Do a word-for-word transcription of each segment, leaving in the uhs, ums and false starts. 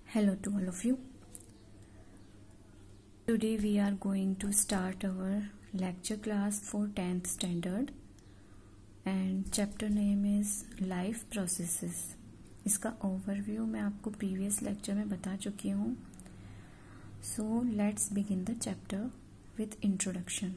Hello to all of you. Today we are going to start our lecture class for tenth standard and chapter name is life processes. इसका overview मैं आपको previous lecture में बता चुकी हूँ. So let's begin the chapter with introduction.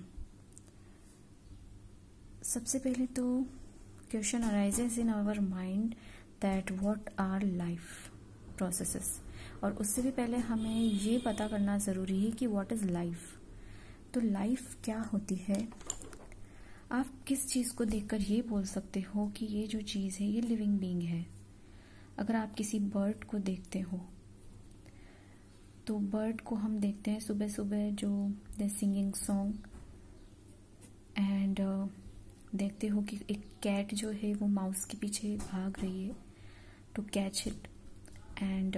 सबसे पहले तो question arises in our mind that what are life processes, और उससे भी पहले हमें ये पता करना ज़रूरी है कि व्हाट इज़ लाइफ. तो लाइफ क्या होती है? आप किस चीज़ को देखकर ये बोल सकते हो कि ये जो चीज़ है ये लिविंग बीइंग है? अगर आप किसी बर्ड को देखते हो तो बर्ड को हम देखते हैं सुबह सुबह जो दे सिंगिंग सॉन्ग, एंड देखते हो कि एक कैट जो है वो माउस के पीछे भाग रही है टू कैच इट, एंड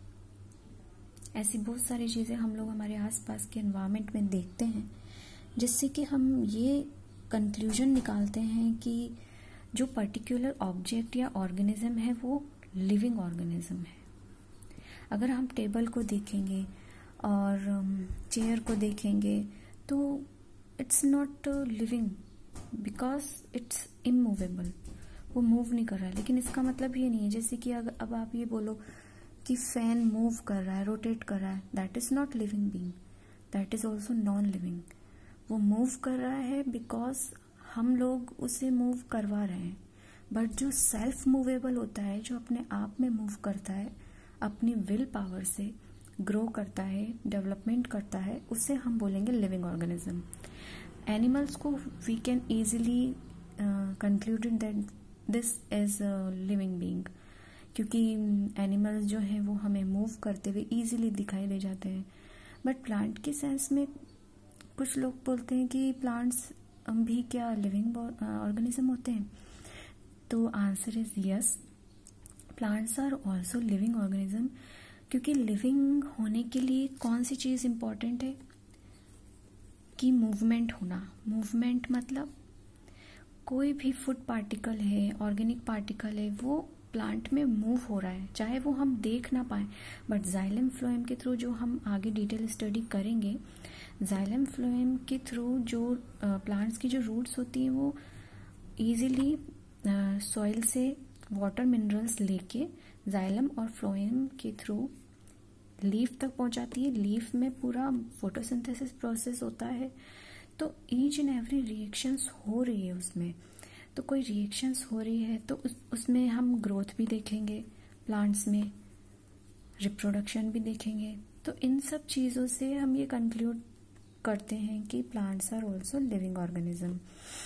ऐसी बहुत सारी चीज़ें हम लोग हमारे आसपास के एनवायरनमेंट में देखते हैं जिससे कि हम ये कंक्लूजन निकालते हैं कि जो पर्टिकुलर ऑब्जेक्ट या ऑर्गेनिज्म है वो लिविंग ऑर्गेनिज्म है. अगर हम टेबल को देखेंगे और चेयर को देखेंगे तो it's not living because it's immovable, वो मूव नहीं कर रहा है. लेकिन इसका मतलब ये नहीं है जैसे कि अगर अब आप ये बोलो कि फैन मूव कर रहा है, रोटेट कर रहा है, that is not living being, that is also non living. वो मूव कर रहा है बिकॉज हम लोग उसे मूव करवा रहे हैं. बट जो सेल्फ मूवेबल होता है, जो अपने आप में मूव करता है, अपनी विल पावर से ग्रो करता है, डेवलपमेंट करता है, उसे हम बोलेंगे लिविंग ऑर्गेनिज्म. एनिमल्स को we can easily conclude that this is living being, क्योंकि एनिमल्स जो हैं वो हमें मूव करते हुए ईजिली दिखाई दे जाते हैं. बट प्लांट के सेंस में कुछ लोग बोलते हैं कि प्लांट्स भी क्या लिविंग ऑर्गेनिज्म होते हैं? तो answer is yes, plants are also living organism. क्योंकि लिविंग होने के लिए कौन सी चीज़ इम्पॉर्टेंट है कि मूवमेंट होना. मूवमेंट मतलब कोई भी फूड पार्टिकल है, ऑर्गेनिक पार्टिकल है, वो प्लांट में मूव हो रहा है, चाहे वो हम देख ना पाए. बट जाइलम फ्लोएम के थ्रू जो हम आगे डिटेल स्टडी करेंगे, जाइलम फ्लोएम के थ्रू जो प्लांट्स की जो रूट्स होती हैं वो इजीली सॉइल से वाटर मिनरल्स लेके जाइलम और फ्लोएम के थ्रू लीफ तक पहुंचाती है. लीफ में पूरा फोटोसिंथेसिस प्रोसेस होता है. तो ईच एंड एवरी रिएक्शंस हो रही है उसमें. तो कोई रिएक्शंस हो रही है तो उस उसमें हम ग्रोथ भी देखेंगे, प्लांट्स में रिप्रोडक्शन भी देखेंगे. तो इन सब चीज़ों से हम ये कंक्लूड करते हैं कि plants are also living organism.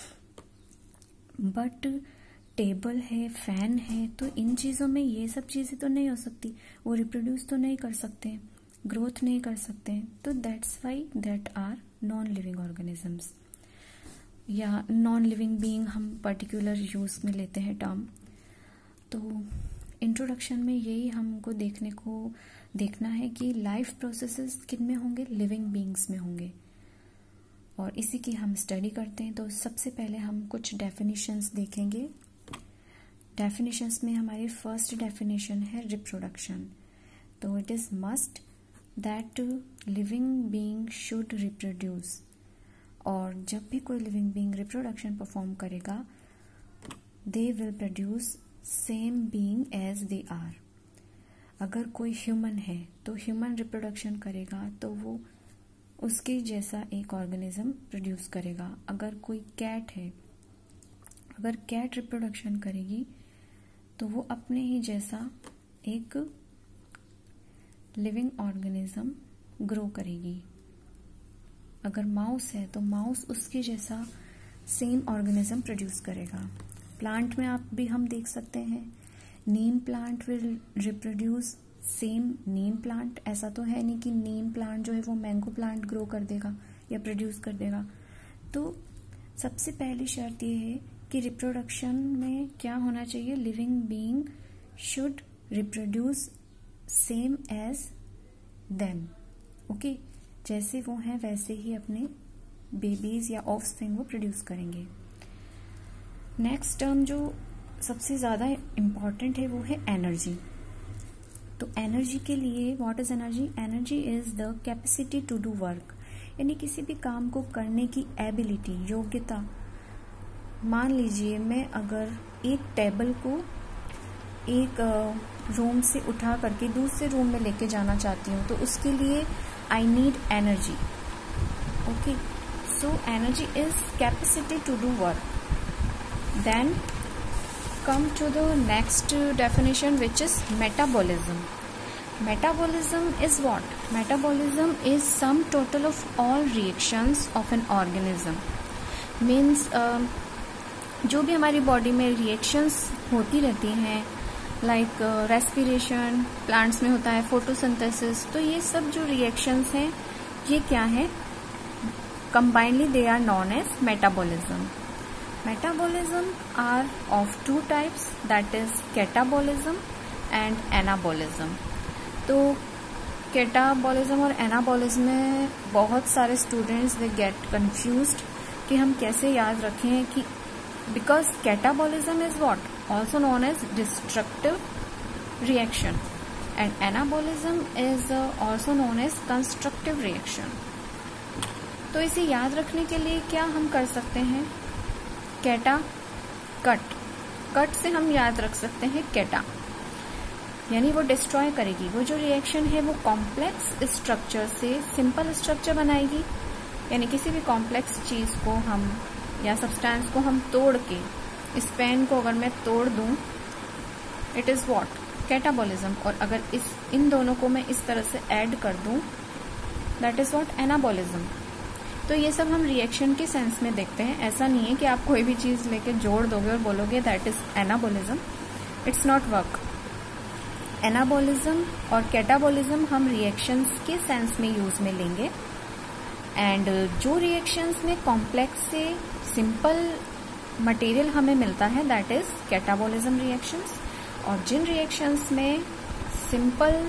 But table है, फैन है, तो इन चीज़ों में ये सब चीज़ें तो नहीं हो सकती. वो रिप्रोड्यूस तो नहीं कर सकते, ग्रोथ नहीं कर सकते. तो that's why that are non living organisms, या नॉन लिविंग बीइंग हम पर्टिकुलर यूज़ में लेते हैं टर्म. तो इंट्रोडक्शन में यही हमको देखने को देखना है कि लाइफ प्रोसेसेस किन में होंगे, लिविंग बीइंग्स में होंगे, और इसी की हम स्टडी करते हैं. तो सबसे पहले हम कुछ डेफिनेशंस देखेंगे. डेफिनेशंस में हमारी फर्स्ट डेफिनेशन है रिप्रोडक्शन. तो it is must that living being should reproduce, और जब भी कोई लिविंग बीइंग रिप्रोडक्शन परफॉर्म करेगा they will produce same being as they are. अगर कोई ह्यूमन है तो ह्यूमन रिप्रोडक्शन करेगा तो वो उसके जैसा एक ऑर्गेनिज्म प्रोड्यूस करेगा. अगर कोई कैट है, अगर कैट रिप्रोडक्शन करेगी तो वो अपने ही जैसा एक लिविंग ऑर्गेनिज्म ग्रो करेगी. अगर माउस है तो माउस उसके जैसा सेम ऑर्गेनिज्म प्रोड्यूस करेगा. प्लांट में आप भी हम देख सकते हैं, neem plant will reproduce same neem plant. ऐसा तो है नहीं कि नीम प्लांट जो है वो मैंगो प्लांट ग्रो कर देगा या प्रोड्यूस कर देगा. तो सबसे पहली शर्त ये है कि रिप्रोडक्शन में क्या होना चाहिए, living being should reproduce same as them. Okay, जैसे वो हैं वैसे ही अपने बेबीज या ऑफस्प्रिंग वो प्रोड्यूस करेंगे. नेक्स्ट टर्म जो सबसे ज़्यादा इम्पॉर्टेंट है वो है एनर्जी. तो एनर्जी के लिए what is energy? Energy is the capacity to do work, यानी किसी भी काम को करने की एबिलिटी, योग्यता। मान लीजिए मैं अगर एक टेबल को एक रूम से उठा करके दूसरे रूम में लेके जाना चाहती हूँ, तो उसके लिए I need energy. Okay, so energy is capacity to do work. Then come to the next definition, which is metabolism. Metabolism is what? Metabolism is sum total of all reactions of an organism. Means uh, जो भी हमारी body में reactions होती रहती हैं, like respiration, plants में होता है फोटोसिंथेसिस, तो ये सब जो रिएक्शंस हैं ये क्या है? Combinedly they are known as metabolism. Metabolism are of two types, that is catabolism and anabolism. तो catabolism और anabolism में बहुत सारे students they get confused कि हम कैसे याद रखें कि because catabolism is what? Also known as destructive reaction and anabolism is also known as constructive reaction. तो इसे याद रखने के लिए क्या हम कर सकते हैं? कैटा, कट, कट से हम याद रख सकते हैं कैटा, यानी वो डिस्ट्रॉय करेगी। वो जो रिएक्शन है वो कॉम्प्लेक्स स्ट्रक्चर से सिंपल स्ट्रक्चर बनाएगी, यानी किसी भी कॉम्प्लेक्स चीज को हम या सब्सटेंस को हम तोड़ के, इस पेन को अगर मैं तोड़ दूं, इट इज व्हाट? कैटाबॉलिज्म। और अगर इस इन दोनों को मैं इस तरह से ऐड कर दूं, दैट इज व्हाट? एनाबॉलिज्म। तो ये सब हम रिएक्शन के सेंस में देखते हैं। ऐसा नहीं है कि आप कोई भी चीज लेके जोड़ दोगे और बोलोगे that is anabolism, it's not work. Anabolism और कैटाबॉलिज्म हम रिएक्शंस के सेंस में यूज में लेंगे, एंड जो रिएक्शंस में कॉम्प्लेक्स से सिंपल मटेरियल हमें मिलता है दैट इज कैटाबॉलिज्म रिएक्शंस, और जिन रिएक्शंस में सिंपल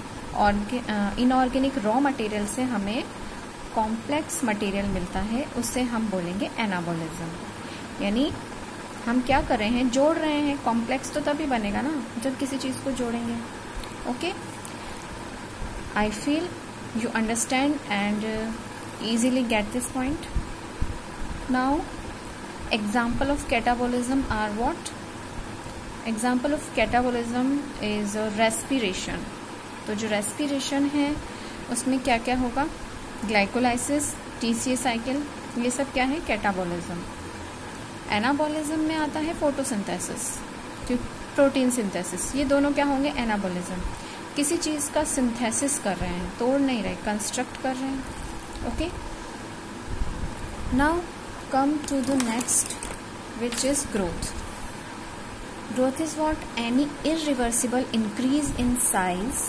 इनऑर्गेनिक रॉ मटेरियल से हमें कॉम्प्लेक्स मटेरियल मिलता है उससे हम बोलेंगे एनाबॉलिज्म। यानी हम क्या कर रहे हैं? जोड़ रहे हैं। कॉम्प्लेक्स तो तभी बनेगा ना जब किसी चीज को जोड़ेंगे। Okay, I feel you understand and easily get this point. Now example of catabolism are what? Example of catabolism is respiration. तो जो रेस्पिरेशन है उसमें क्या क्या होगा? ग्लाइकोलाइसिस, टीसीए साइकिल, ये सब क्या है? कैटाबॉलिज्म। एनाबॉलिज्म में आता है फोटोसिंथेसिस, प्रोटीन सिंथेसिस, ये दोनों क्या होंगे? एनाबॉलिज्म। किसी चीज का सिंथेसिस कर रहे हैं, तोड़ नहीं रहे, कंस्ट्रक्ट कर रहे हैं। Okay, now come to the next which is growth. Growth is what? Any irreversible increase in size,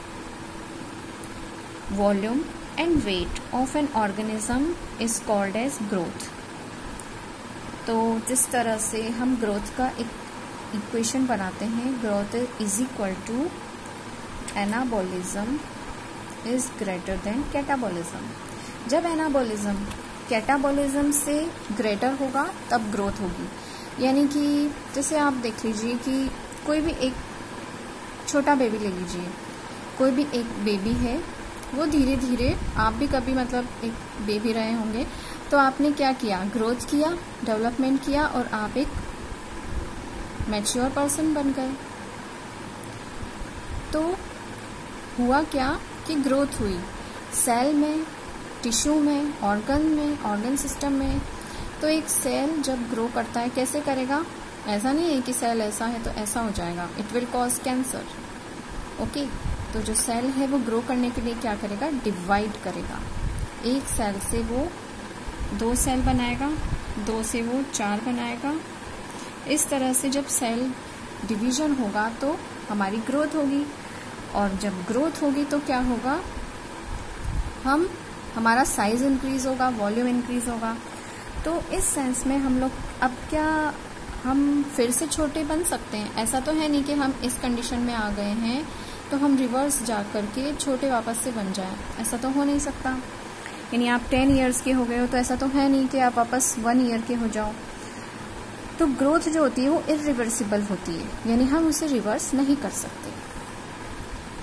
volume and weight of an organism is called as growth. तो जिस तरह से हम ग्रोथ का एक इक्वेशन बनाते हैं, growth is equal to anabolism is greater than catabolism. जब एनाबॉलिज्म कैटाबॉलिज्म से ग्रेटर होगा तब ग्रोथ होगी। यानी कि जैसे आप देख लीजिए कि कोई भी एक छोटा बेबी ले लीजिए, कोई भी एक बेबी है, वो धीरे धीरे, आप भी कभी मतलब एक बेबी रहे होंगे, तो आपने क्या किया? ग्रोथ किया, डेवलपमेंट किया, और आप एक मैच्योर पर्सन बन गए। तो हुआ क्या कि ग्रोथ हुई सेल में, टिश्यू में, ऑर्गन में, ऑर्गन सिस्टम में। तो एक सेल जब ग्रो करता है कैसे करेगा? ऐसा नहीं है कि सेल ऐसा है तो ऐसा हो जाएगा, it will cause cancer. Okay, तो जो सेल है वो ग्रो करने के लिए क्या करेगा? डिवाइड करेगा। एक सेल से वो दो सेल बनाएगा, दो से वो चार बनाएगा। इस तरह से जब सेल डिवीजन होगा तो हमारी ग्रोथ होगी, और जब ग्रोथ होगी तो क्या होगा? हम हमारा साइज इंक्रीज होगा, वॉल्यूम इंक्रीज होगा। तो इस सेंस में हम लोग अब क्या हम फिर से छोटे बन सकते हैं? ऐसा तो है नहीं कि हम इस कंडीशन में आ गए हैं तो हम रिवर्स जा करके छोटे वापस से बन जाएं, ऐसा तो हो नहीं सकता। यानी आप टेन इयर्स के हो गए हो तो ऐसा तो है नहीं कि आप वापस वन ईयर के हो जाओ। तो ग्रोथ जो होती है वो इरिवर्सिबल होती है, यानी हम उसे रिवर्स नहीं कर सकते।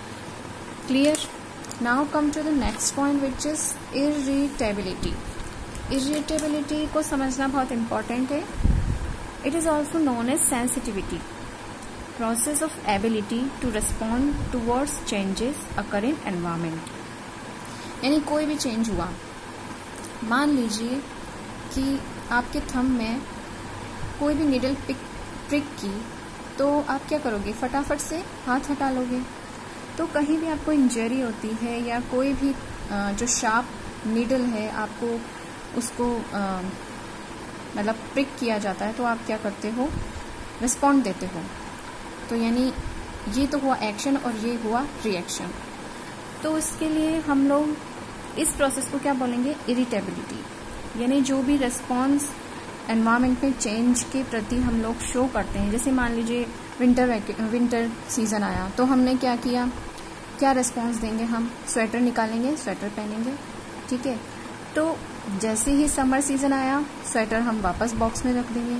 Clear? Now come to the next point, which is irritability. Irritability को समझना बहुत important है. It is also known as sensitivity, process of ability to respond towards changes occur in environment. यानी कोई भी चेंज हुआ, मान लीजिए कि आपके थंब में कोई भी नीडल पिक प्रिक की, तो आप क्या करोगे? फटाफट से हाथ हटा लोगे. तो कहीं भी आपको इंजरी होती है या कोई भी जो शार्प नीडल है आपको उसको मतलब प्रिक किया जाता है, तो आप क्या करते हो? रिस्पॉन्ड देते हो. तो यानी ये तो हुआ एक्शन और ये हुआ रिएक्शन. तो इसके लिए हम लोग इस प्रोसेस को क्या बोलेंगे? इरिटेबिलिटी. यानी जो भी रिस्पॉन्स एनवायरनमेंट में चेंज के प्रति हम लोग शो करते हैं. जैसे मान लीजिए विंटर विंटर सीजन आया, तो हमने क्या किया? क्या रिस्पॉन्स देंगे हम? स्वेटर निकालेंगे, स्वेटर पहनेंगे. ठीक है. तो जैसे ही समर सीजन आया, स्वेटर हम वापस बॉक्स में रख देंगे.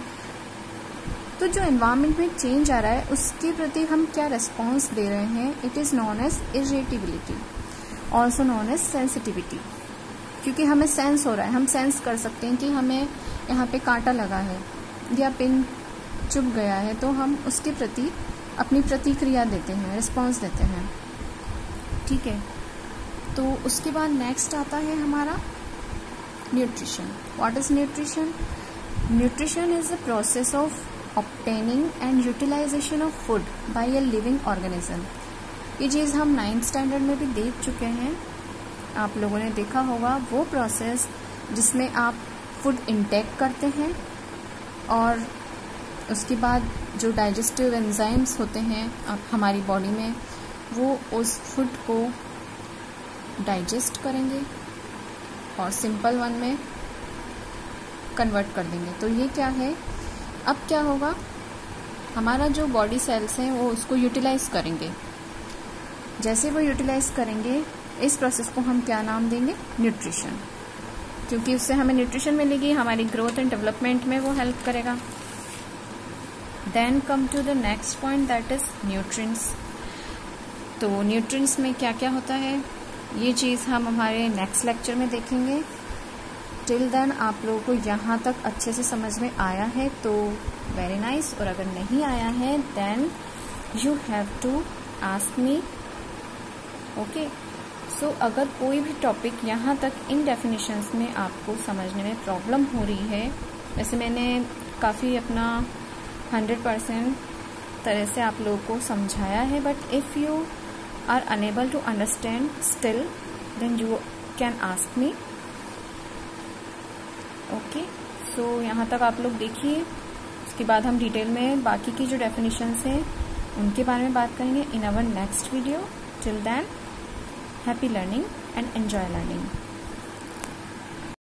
तो जो एनवायरनमेंट में चेंज आ रहा है उसके प्रति हम क्या रिस्पॉन्स दे रहे हैं? It is known as irritability, also known as sensitivity. क्योंकि हमें सेंस हो रहा है, हम सेंस कर सकते हैं कि हमें यहाँ पे कांटा लगा है या पिन चुभ गया है, तो हम उसके प्रति अपनी प्रतिक्रिया देते हैं, रिस्पॉन्स देते हैं. ठीक है. तो उसके बाद नेक्स्ट आता है हमारा nutrition. What is nutrition? Nutrition is the process of obtaining and utilization of food by a living organism. ये चीज़ हम नाइन्थ स्टैंडर्ड में भी देख चुके हैं. आप लोगों ने देखा होगा वो प्रोसेस जिसमें आप फूड इंटेक करते हैं और उसके बाद जो डाइजेस्टिव एंजाइम्स होते हैं आप हमारी बॉडी में, वो उस फूड को डाइजेस्ट करेंगे और सिंपल वन में कन्वर्ट कर देंगे. तो ये क्या है? अब क्या होगा? हमारा जो बॉडी सेल्स हैं वो उसको यूटिलाइज करेंगे. जैसे वो यूटिलाइज करेंगे, इस प्रोसेस को हम क्या नाम देंगे? न्यूट्रिशन. क्योंकि उससे हमें न्यूट्रिशन मिलेगी, हमारी ग्रोथ एंड डेवलपमेंट में वो हेल्प करेगा. Then come to the next point, that is nutrients. तो न्यूट्रिएंट्स में क्या क्या होता है, ये चीज़ हम हमारे नेक्स्ट लेक्चर में देखेंगे. टिल देन आप लोगों को यहाँ तक अच्छे से समझ में आया है तो वेरी नाइस, और अगर नहीं आया है then you have to ask me. Okay. So अगर कोई भी टॉपिक यहाँ तक इन डेफिनेशंस में आपको समझने में प्रॉब्लम हो रही है, वैसे मैंने काफ़ी अपना हंड्रेड परसेंट तरह से आप लोगों को समझाया है, but if you are unable to understand still then you can ask me. Okay. So यहाँ तक आप लोग देखिए. उसके बाद हम डिटेल में बाकी की जो डेफिनेशंस हैं उनके बारे में बात करेंगे in our next video. Till then, happy learning and enjoy learning.